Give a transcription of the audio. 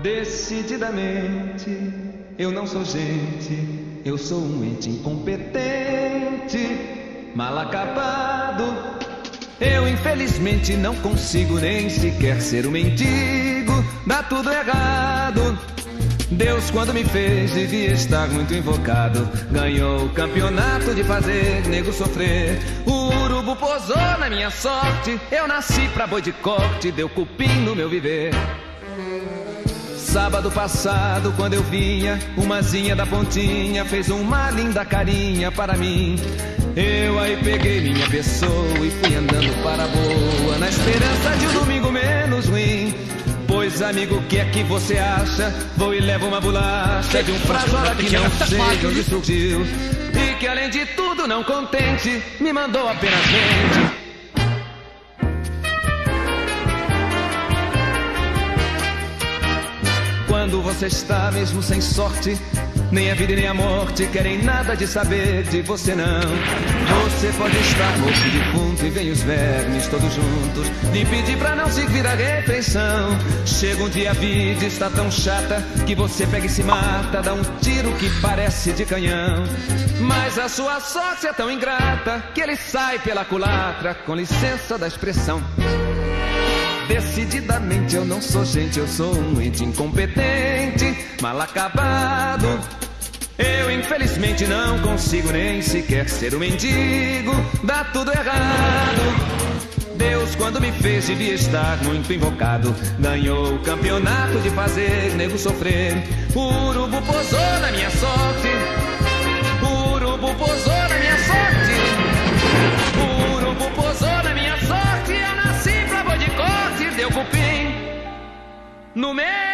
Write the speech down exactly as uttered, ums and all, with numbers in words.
Decididamente, eu não sou gente, eu sou um ente incompetente, mal acabado. Eu infelizmente não consigo nem sequer ser um mendigo, dá tudo errado. Deus, quando me fez, devia estar muito invocado. Ganhou o campeonato de fazer nego sofrer. O urubu posou na minha sorte, eu nasci pra boi de corte, deu cupim no meu viver. Sábado passado, quando eu vinha, uma zinha da pontinha fez uma linda carinha para mim. Eu aí peguei minha pessoa e fui andando para a boa, na esperança de um domingo menos ruim. Pois, amigo, o que é que você acha? Vou e levo uma bolacha de um frajola que não sei de onde surgiu, e que além de tudo, não contente, me mandou apenas gente. Quando você está mesmo sem sorte, nem a vida e nem a morte querem nada de saber de você não. Você pode estar morto de defunto e vem os vermes todos juntos lhe pedir pra não servir a refeição. Chega um dia a vida está tão chata que você pega e se mata, dá um tiro que parece de canhão. Mas a sua sorte é tão ingrata que ele sai pela culatra, com licença da expressão. Decididamente eu não sou gente, eu sou um ente incompetente, mal acabado. Eu infelizmente não consigo nem sequer ser um mendigo, dá tudo errado. Deus, quando me fez, devia estar muito invocado. Ganhou o campeonato de fazer nego sofrer. O urubu posou na minha sorte, o urubu posou na minha sorte, o urubu posou na minha sorte. Eu nasci pra boi de corte, deu cupim no meio.